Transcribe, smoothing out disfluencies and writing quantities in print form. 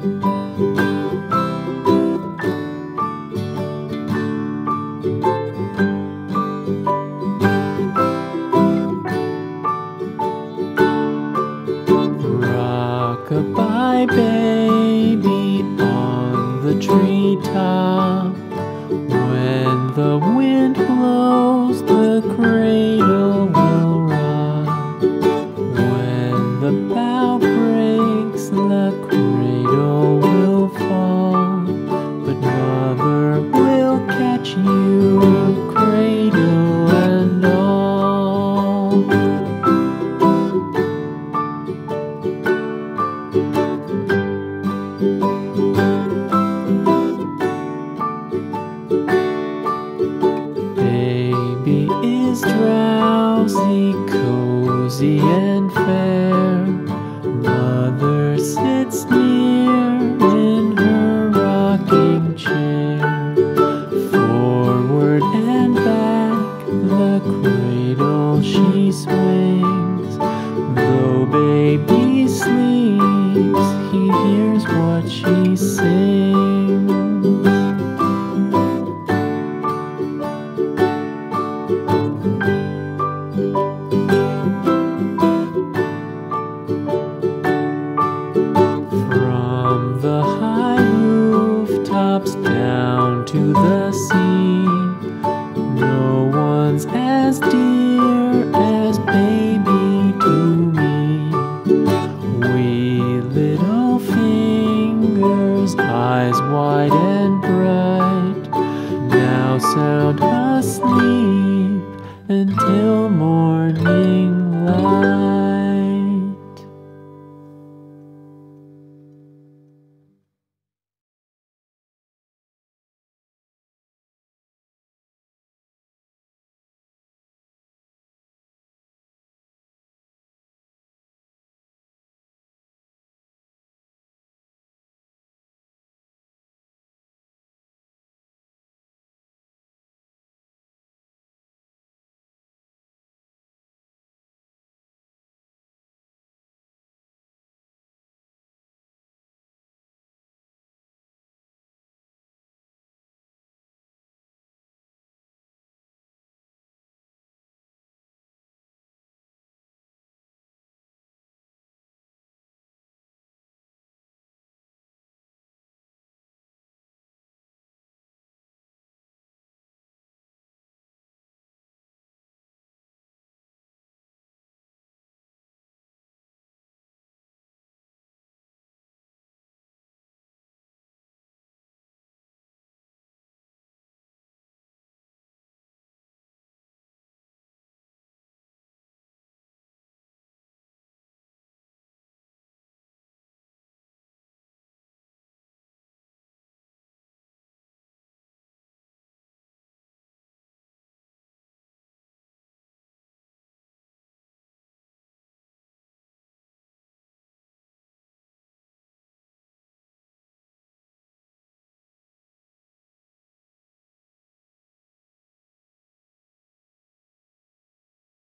Rock-a-bye baby on the treetop. When the wind blows, the cradle will rock. When the bough breaks, the cradle will fall. But mother will catch you, cradle and all. Baby is drowsy, cozy and fair. Mother sits near in her rocking chair. Forward and back the cradle she swings. Though baby sleeps, he hears what she sings. From the high rooftops down to the sea, no one's as dear as baby to me. Wee little fingers, eyes wide and bright, now sound asleep until morning.